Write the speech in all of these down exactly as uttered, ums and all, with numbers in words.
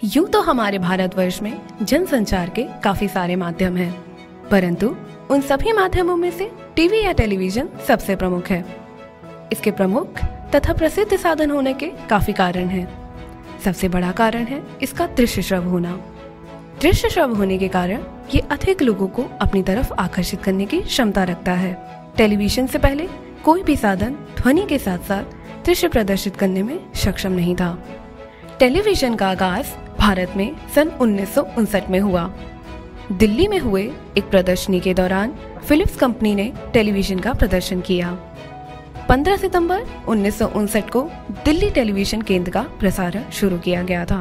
यूं तो हमारे भारतवर्ष में जनसंचार के काफी सारे माध्यम हैं, परंतु उन सभी माध्यमों में से टीवी या टेलीविजन सबसे प्रमुख है। इसके प्रमुख तथा प्रसिद्ध साधन होने के काफी कारण हैं। सबसे बड़ा कारण है इसका दृश्य श्रव्य होना। दृश्य श्रव्य होने के कारण ये अधिक लोगों को अपनी तरफ आकर्षित करने की क्षमता रखता है। टेलीविजन से पहले कोई भी साधन ध्वनि के साथ साथ दृश्य प्रदर्शित करने में सक्षम नहीं था। टेलीविजन का आगाज भारत में सन उन्नीस सौ उनसठ में हुआ। दिल्ली में हुए एक प्रदर्शनी के दौरान फिलिप्स कंपनी ने टेलीविजन का प्रदर्शन किया। पंद्रह सितंबर उन्नीस सौ उनसठ को दिल्ली टेलीविजन केंद्र का प्रसारण शुरू किया गया था।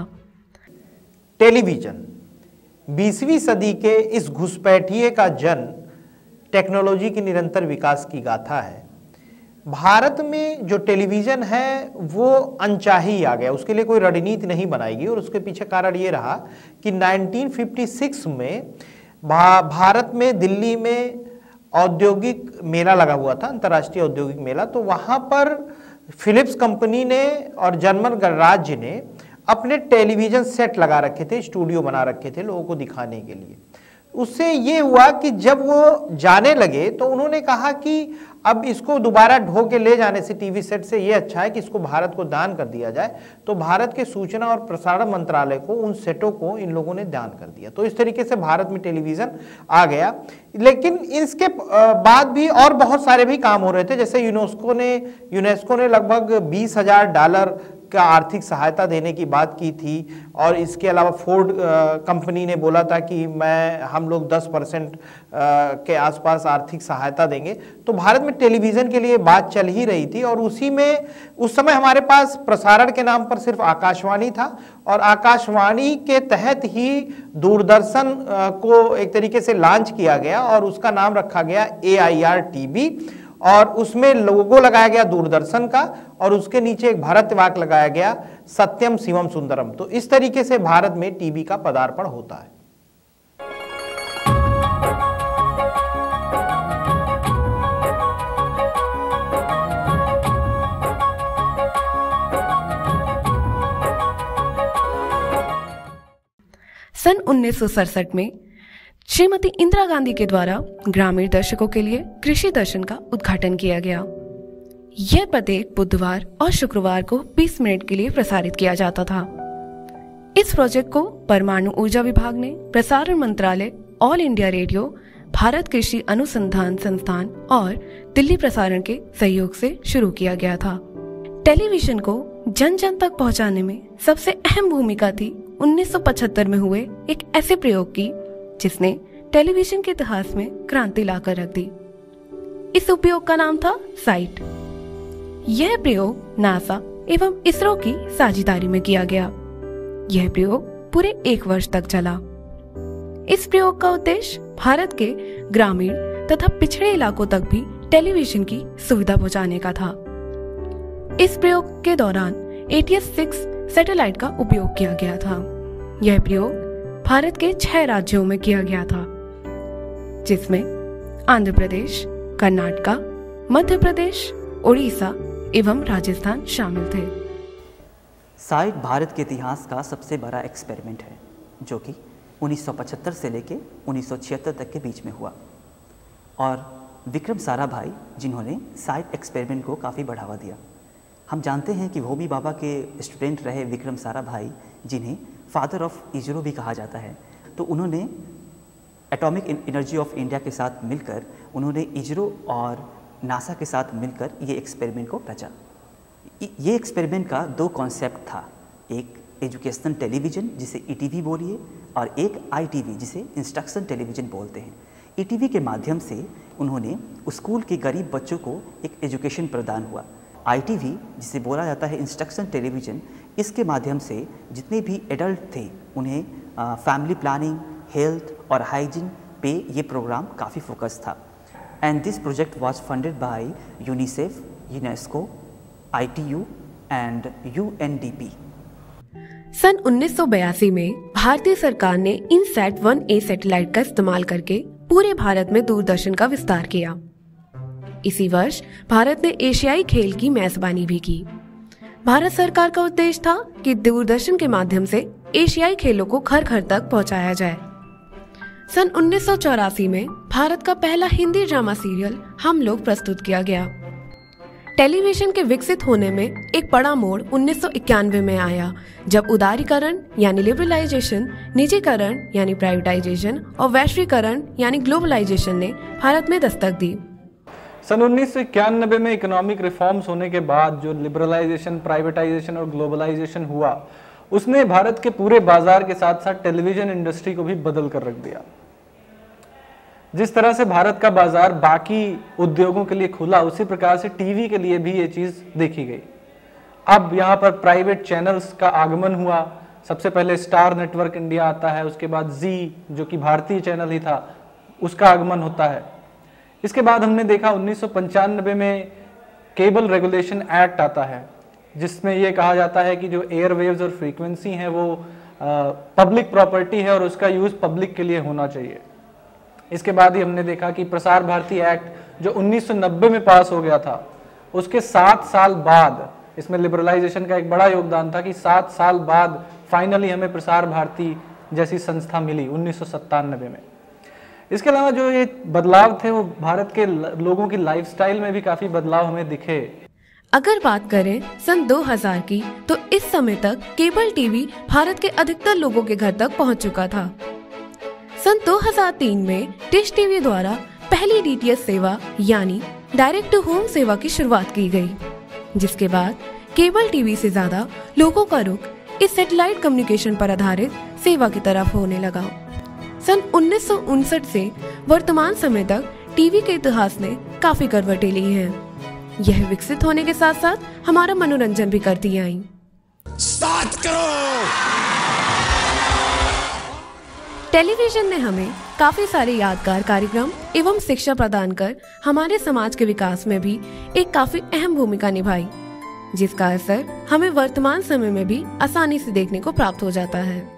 टेलीविजन बीसवीं सदी के इस घुसपैठिए का जन्म टेक्नोलॉजी की निरंतर विकास की गाथा है। भारत में जो टेलीविज़न है वो अनचाही आ गया, उसके लिए कोई रणनीति नहीं बनाएगी। और उसके पीछे कारण ये रहा कि उन्नीस सौ छप्पन में भा, भारत में दिल्ली में औद्योगिक मेला लगा हुआ था, अंतर्राष्ट्रीय औद्योगिक मेला। तो वहाँ पर फिलिप्स कंपनी ने और जर्मन गणराज्य ने अपने टेलीविज़न सेट लगा रखे थे, स्टूडियो बना रखे थे लोगों को दिखाने के लिए। उससे ये हुआ कि जब वो जाने लगे तो उन्होंने कहा कि अब इसको दोबारा ढो के ले जाने से टीवी सेट से ये अच्छा है कि इसको भारत को दान कर दिया जाए। तो भारत के सूचना और प्रसारण मंत्रालय को उन सेटों को इन लोगों ने दान कर दिया। तो इस तरीके से भारत में टेलीविज़न आ गया। लेकिन इसके बाद भी और बहुत सारे भी काम हो रहे थे। जैसे यूनेस्को ने यूनेस्को ने लगभग बीस हजार डॉलर का आर्थिक सहायता देने की बात की थी। और इसके अलावा फोर्ड कंपनी ने बोला था कि मैं हम लोग दस परसेंट के आसपास आर्थिक सहायता देंगे। तो भारत में टेलीविज़न के लिए बात चल ही रही थी। और उसी में उस समय हमारे पास प्रसारण के नाम पर सिर्फ आकाशवाणी था। और आकाशवाणी के तहत ही दूरदर्शन को एक तरीके से लॉन्च किया गया और उसका नाम रखा गया ए आई आर टीवी। और उसमें लोगो लगाया गया दूरदर्शन का और उसके नीचे एक भारत वाक्य लगाया गया सत्यम शिवम सुंदरम। तो इस तरीके से भारत में टीवी का पदार्पण होता है। सन उन्नीस सौ सड़सठ में श्रीमती इंदिरा गांधी के द्वारा ग्रामीण दर्शकों के लिए कृषि दर्शन का उद्घाटन किया गया। यह प्रत्येक बुधवार और शुक्रवार को बीस मिनट के लिए प्रसारित किया जाता था। इस प्रोजेक्ट को परमाणु ऊर्जा विभाग ने प्रसारण मंत्रालय, ऑल इंडिया रेडियो, भारत कृषि अनुसंधान संस्थान और दिल्ली प्रसारण के सहयोग से शुरू किया गया था। टेलीविजन को जन जन तक पहुंचाने में सबसे अहम भूमिका थी उन्नीस सौ पचहत्तर में हुए एक ऐसे प्रयोग की जिसने टेलीविजन के इतिहास में क्रांति लाकर रख दी। इस उपयोग का नाम था साइट। यह प्रयोग नासा एवं इसरो की साझेदारी में किया गया। यह प्रयोग पूरे एक वर्ष तक चला। इस प्रयोग का उद्देश्य भारत के ग्रामीण तथा पिछड़े इलाकों तक भी टेलीविजन की सुविधा पहुंचाने का था। इस प्रयोग के दौरान A T S six satellite का उपयोग किया गया था। यह प्रयोग भारत के छह राज्यों में किया गया था, जिसमें आंध्र प्रदेश, कर्नाटक, मध्य प्रदेश, उड़ीसा एवं राजस्थान शामिल थे। साइट भारत के इतिहास का सबसे बड़ा एक्सपेरिमेंट है, जो कि उन्नीस सौ पचहत्तर से लेकर उन्नीस सौ छिहत्तर तक के बीच में हुआ। और विक्रम साराभाई, जिन्होंने साइट एक्सपेरिमेंट को काफ़ी बढ़ावा दिया। हम जानते हैं कि होमी बाबा के स्टूडेंट रहे विक्रम साराभाई, जिन्हें फादर ऑफ इसरो भी कहा जाता है। तो उन्होंने एटॉमिक एनर्जी ऑफ इंडिया के साथ मिलकर उन्होंने इसरो और नासा के साथ मिलकर ये एक्सपेरिमेंट को रचा। ये एक्सपेरिमेंट का दो कॉन्सेप्ट था, एक एजुकेशनल टेलीविज़न जिसे ई टी वी बोलिए, और एक आई टी वी जिसे इंस्ट्रक्शन टेलीविज़न बोलते हैं। ई टी वी के माध्यम से उन्होंने स्कूल के गरीब बच्चों को एक एजुकेशन प्रदान हुआ। आई टी वी जिसे बोला जाता है इंस्ट्रक्शन टेलीविज़न, इसके माध्यम से जितने भी एडल्ट थे उन्हें फैमिली प्लानिंग, हेल्थ और हाइजीन पे ये प्रोग्राम काफ़ी फोकस था। And this project was funded by UNICEF, UNESCO, I T U and U N D P. सन उन्नीस सौ बयासी में भारतीय सरकार ने इनसैट वन ए सैटेलाइट का इस्तेमाल करके पूरे भारत में दूरदर्शन का विस्तार किया। इसी वर्ष भारत ने एशियाई खेल की मेजबानी भी की। भारत सरकार का उद्देश्य था कि दूरदर्शन के माध्यम से एशियाई खेलों को घर घर तक पहुंचाया जाए। सन उन्नीस सौ चौरासी में भारत का पहला हिंदी ड्रामा सीरियल हम लोग प्रस्तुत किया गया। टेलीविजन के विकसित होने में एक बड़ा मोड़ उन्नीस सौ इक्यानवे में आया, जब उदारीकरण यानी लिबरलाइजेशन, निजीकरण यानी प्राइवेटाइजेशन और वैश्वीकरण यानी ग्लोबलाइजेशन ने भारत में दस्तक दी। सन उन्नीस सौ इक्यानवे में इकोनॉमिक रिफॉर्म्स होने के बाद जो लिबरलाइजेशन, प्राइवेटाइजेशन और ग्लोबलाइजेशन हुआ, उसने भारत के पूरे बाजार के साथ साथ टेलीविजन इंडस्ट्री को भी बदल कर रख दिया। जिस तरह से भारत का बाजार बाकी उद्योगों के लिए खुला, उसी प्रकार से टीवी के लिए भी ये चीज देखी गई। अब यहाँ पर प्राइवेट चैनल्स का आगमन हुआ। सबसे पहले स्टार नेटवर्क इंडिया आता है, उसके बाद जी जो कि भारतीय चैनल ही था, उसका आगमन होता है। इसके बाद हमने देखा उन्नीस सौ पंचानवे में केबल रेगुलेशन एक्ट आता है, जिसमें यह कहा जाता है कि जो एयरवेव्स और फ्रीक्वेंसी हैं वो पब्लिक प्रॉपर्टी है और उसका यूज पब्लिक के लिए होना चाहिए। इसके बाद ही हमने देखा कि प्रसार भारती एक्ट जो उन्नीस सौ नब्बे में पास हो गया था, उसके सात साल बाद, इसमें लिबरलाइजेशन का एक बड़ा योगदान था कि सात साल बाद फाइनली हमें प्रसार भारती जैसी संस्था मिली उन्नीस सौ सत्तानवे में। इसके अलावा जो ये बदलाव थे वो भारत के लोगों की लाइफस्टाइल में भी काफी बदलाव हमें दिखे। अगर बात करें सन दो हज़ार की, तो इस समय तक केबल टीवी भारत के अधिकतर लोगों के घर तक पहुंच चुका था। सन दो हज़ार तीन में डिश टीवी द्वारा पहली डीटीएच सेवा यानी डायरेक्ट टू होम सेवा की शुरुआत की गई, जिसके बाद केबल टीवी से ज्यादा लोगों का रुख इस सैटेलाइट कम्युनिकेशन पर आधारित सेवा की तरफ होने लगा। सन उन्नीस सौ उनसठ से वर्तमान समय तक टीवी के इतिहास ने काफी करवटें ली हैं। यह विकसित होने के साथ साथ हमारा मनोरंजन भी करती आई। स्टार्ट करो। टेलीविजन ने हमें काफी सारे यादगार कार्यक्रम एवं शिक्षा प्रदान कर हमारे समाज के विकास में भी एक काफी अहम भूमिका निभाई, जिसका असर हमें वर्तमान समय में भी आसानी से देखने को प्राप्त हो जाता है।